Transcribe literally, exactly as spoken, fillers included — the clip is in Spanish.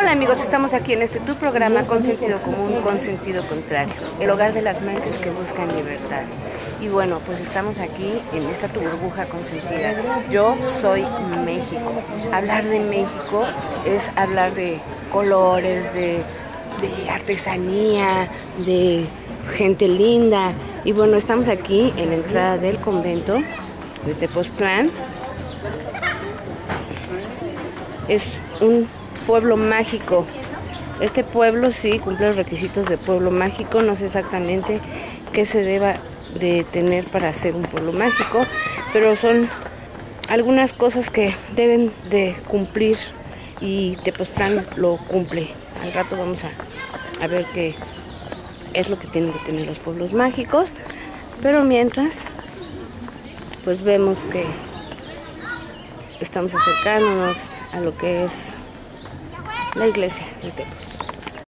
Hola amigos, estamos aquí en este tu programa con sentido común, con sentido contrario, el hogar de las mentes que buscan libertad. Y bueno, pues estamos aquí en esta tu burbuja consentida. Yo soy México. Hablar de México es hablar de colores, de, de artesanía, de gente linda. Y bueno, estamos aquí en la entrada del convento de Tepoztlán. Es un pueblo mágico. Este pueblo sí cumple los requisitos de pueblo mágico. No sé exactamente qué se deba de tener para ser un pueblo mágico, pero son algunas cosas que deben de cumplir y Tepoztlán lo cumple. Al rato vamos a, a ver qué es lo que tienen que tener los pueblos mágicos, pero mientras pues vemos que estamos acercándonos a lo que es la iglesia de Tepos.